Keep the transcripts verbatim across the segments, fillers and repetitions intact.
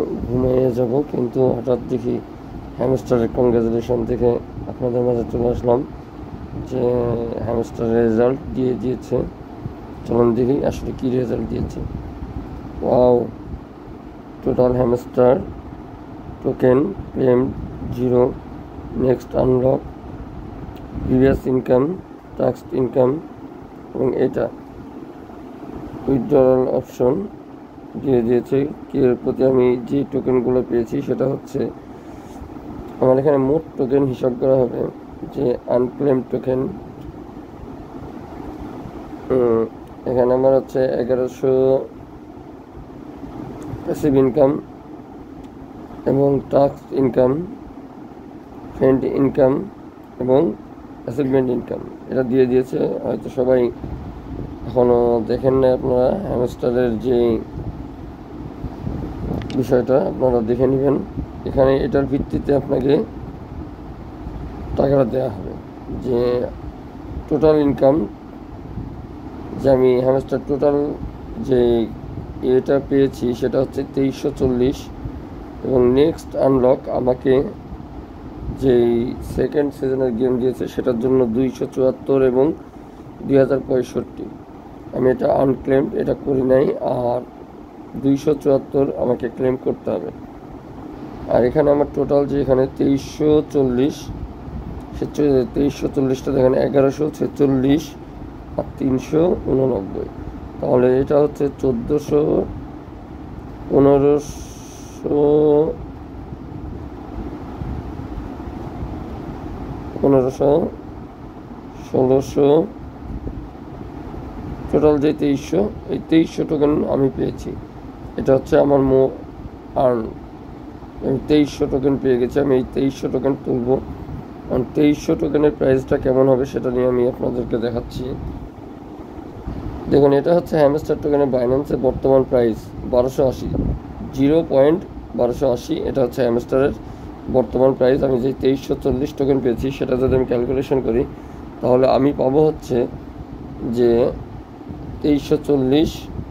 ঘুমিয়ে যাব, কিন্তু হঠাৎ দেখি হ্যামস্টারের কংগ্রাচুলেশন দেখে আপনাদের মাঝে চলে আসলাম যে হ্যামস্টারের রেজাল্ট দিয়ে দিয়েছে। চলুন দেখি আসলে কী রেজাল্ট দিয়েছে। Wow, total hamster token claim zero, next unlock, previous income, task income এবং এটা উইথড্রয়াল অপশন দিয়ে দিয়েছে। এর প্রতি আমি যে টোকেনগুলো পেয়েছি সেটা হচ্ছে আমার এখানে মোট টোকেন হিসাব করা হবে যে আনক্লেম টোকেন এখানে আমার হচ্ছে এগারোশো প্যাসিভ ইনকাম এবং টাস্ক ইনকাম, ফ্রেন্ড ইনকাম এবং অ্যাচিভমেন্ট ইনকাম এটা দিয়ে দিয়েছে। হয়তো সবাই এখনও দেখেন না, আপনারা হ্যামস্টারের যে বিষয়টা আপনারা দেখে নেবেন। এখানে এটার ভিত্তিতে আপনাকে টাকাটা দেওয়া হবে যে টোটাল ইনকাম, যে আমি হ্যামস্টার টোটাল যে এটা পেয়েছি সেটা হচ্ছে তেইশশো চল্লিশ এবং নেক্সট আনলক আমাকে যেই সেকেন্ড সিজনের গেম দিয়েছে সেটার জন্য দুইশো চুয়াত্তর এবং দুই হাজার পঁয়ষট্টি। আমি এটা আনক্লেম এটা করি নাই, আর দুইশো চুয়াত্তর আমাকে ক্লেম করতে হবে। আর এখানে আমার টোটাল যে এখানে তেইশশো চল্লিশ সে তেইশশো চল্লিশটা দেখেন এগারোশো ছেচল্লিশ আর তিনশো উননব্বই, তাহলে এটা হচ্ছে চোদ্দোশো পনেরোশো পনেরোশো ষোলোশো টোটাল যে তেইশশো, এই তেইশশো টোকেন আমি পেয়েছি। এটা হচ্ছে আমার মো আর্ন, আমি তেইশশো টোকেন পেয়ে গেছি। আমি এই তেইশশো টোকেন তুলব, কারণ তেইশশো টোকেনের প্রাইসটা কেমন হবে সেটা নিয়ে আমি আপনাদেরকে দেখাচ্ছি। দেখুন, এটা হচ্ছে হ্যামস্টার টোকেনের বাইন্যান্সের বর্তমান প্রাইস বারোশো আশি, জিরো পয়েন্ট বারোশো আশি এটা হচ্ছে হ্যামস্টারের বর্তমান প্রাইস। আমি যে তেইশশো চল্লিশ টোকেন পেয়েছি সেটা যদি আমি ক্যালকুলেশন করি তাহলে আমি পাবো হচ্ছে যে তেইশশো চল্লিশ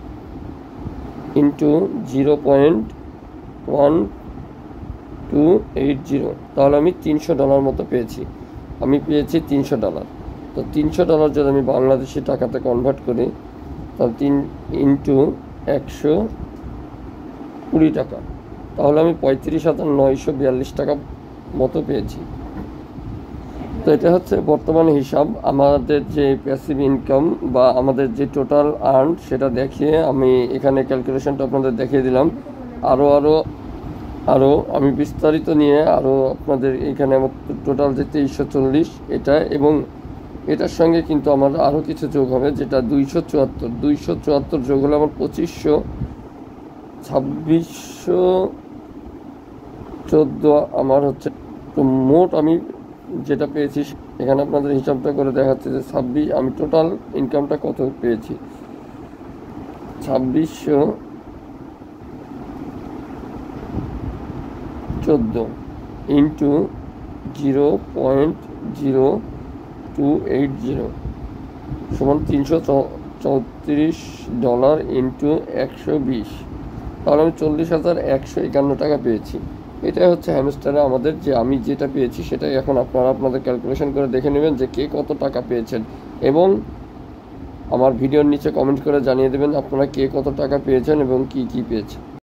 into zero point one two eight zero, তাহলে আমি তিনশো ডলার মতো পেয়েছি। আমি পেয়েছি তিনশো ডলার। তো তিনশো ডলার যদি আমি বাংলাদেশি টাকাতে কনভার্ট করি তাহলে তিন ইন্টু একশো কুড়ি টাকা, তাহলে আমি পঁয়ত্রিশ হাজার নয়শো বিয়াল্লিশ টাকা মতো পেয়েছি। তো এটা হচ্ছে বর্তমান হিসাব। আমাদের যে প্যাসিভ ইনকাম বা আমাদের যে টোটাল আর্ন সেটা দেখিয়ে আমি এখানে ক্যালকুলেশনটা আপনাদের দেখিয়ে দিলাম। আরও আরও আরও আমি বিস্তারিত নিয়ে আরও আপনাদের এখানে আমার টোটাল যে তেইশশো চল্লিশ এটা এবং এটার সঙ্গে কিন্তু আমার আরও কিছু যোগ হবে, যেটা দুইশো চুয়াত্তর দুইশো চুয়াত্তর যোগ হলে আমার পঁচিশশো ছাব্বিশশো চোদ্দো আমার হচ্ছে। তো মোট আমি যেটা পেয়েছি এখানে আপনাদের হিসাবটা করে দেখাচ্ছে যে ছাব্বিশ আমি টোটাল ইনকামটা কত পেয়েছি। ছাব্বিশশো চোদ্দো into zero point zero two eight zero সমান তিনশো চৌত্রিশ ডলার ইন্টু একশো বিশ, তাহলে আমি চল্লিশ হাজার একশো একান্ন টাকা পেয়েছি। এটাই হচ্ছে হ্যামস্টারে আমাদের যে আমি যেটা পেয়েছি সেটাই এখন আপনারা আপনাদের ক্যালকুলেশন করে দেখে নেবেন যে কে কত টাকা পেয়েছেন, এবং আমার ভিডিওর নিচে কমেন্ট করে জানিয়ে দেবেন আপনারা কে কত টাকা পেয়েছেন এবং কি কি পেয়েছেন।